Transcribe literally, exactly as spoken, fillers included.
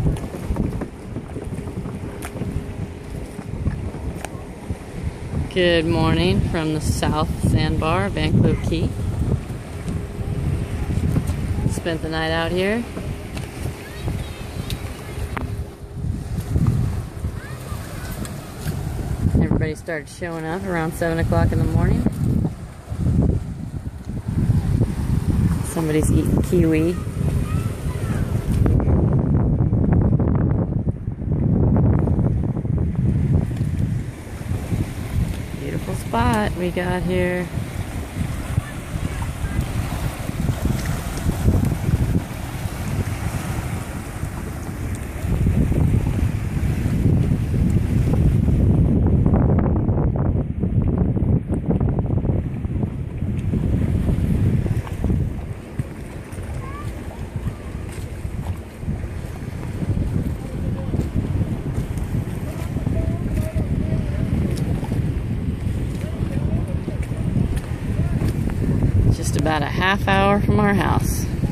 Good morning from the south sandbar of Anclote Key. Spent the night out here. Everybody started showing up around seven o'clock in the morning. Somebody's eating kiwi. Beautiful spot we got here. Just about a half hour from our house.